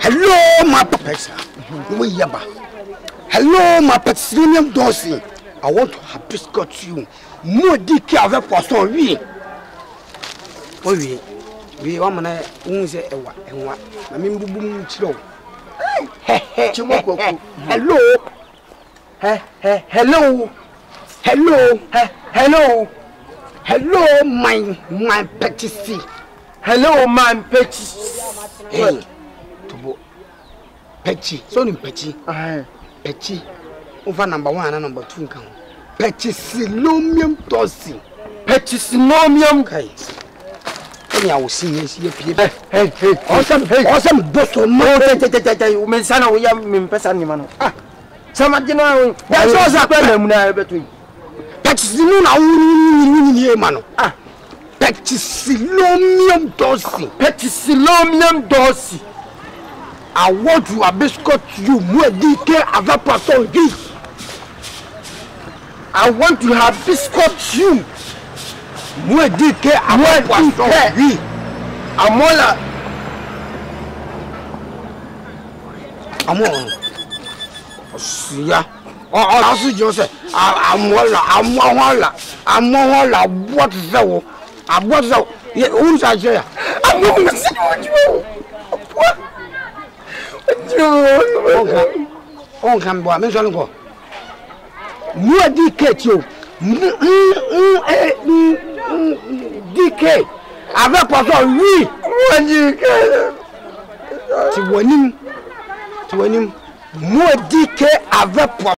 Hello, my professor. Hello, my Petroleum Dorsey. I want to have biscuit you. More DK avec poisson, oui. Oui, oui, on m'a dit, say, hello. Hello, hello, hello, hello, my petty. Hello, my petty. Hey, Tobo. Petty, so petty. Petty. Over number 1 and number 2 count. Petrisilomium Dorsey. Petrisilomium Kai. I will see you here. Hey, awesome, Boston. Mensana, we have been person. Somebody know that's what's happening between Petrisilomium Petrisilomium Dorsey. Petrisilomium Dorsey. I want to biscuit you more DK avec poisson. I want to have biscuit you more DK avec poisson. Amola. Amon. Sia. Oh, that's Joseph. Amola. What is that? What is that? Who's that here? I'm going to see you. What? On can boy, me jolly go. More DK you. DK. Avec poisson, oui. Tu vois, moi DK avec poisson.